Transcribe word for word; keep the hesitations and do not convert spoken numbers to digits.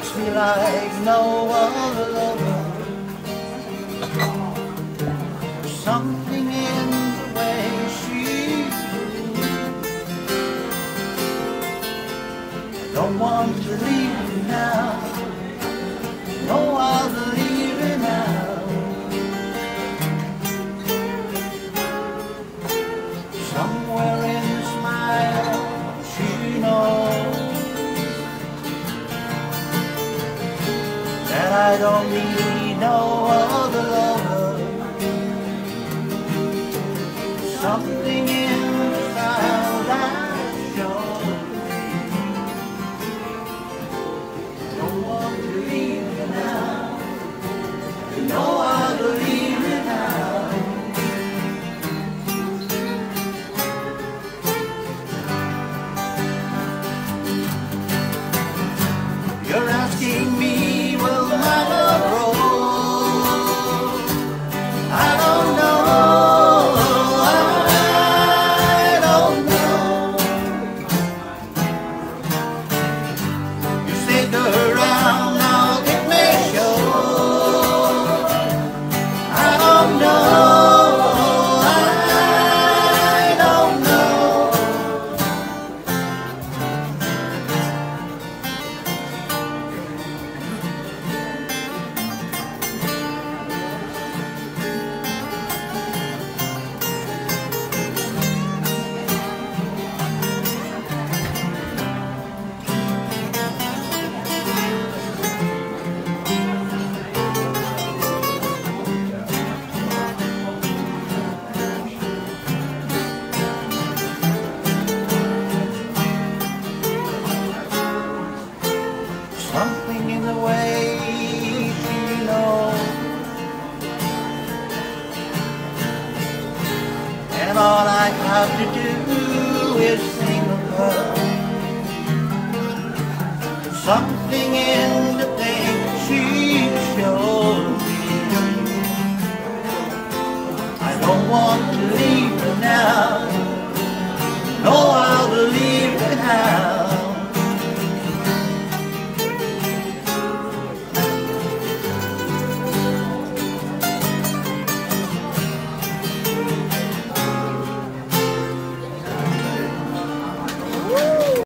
treats me like no other lover. Something in the way she moves. I don't want to leave you now. No, I'll leave you now. Somewhere in the smile she knows that I don't need no other lover. Something in the style that shows don't want to leave you now. No, I'll leave you now. You're asking me, will my love grow? I don't know. I don't know. You stick around, now it may show. I don't know. I don't know. Something in the way she knows, and all I have to do is think of her. Something in the things she shows me. I don't want to leave her now. No, I'll leave her now.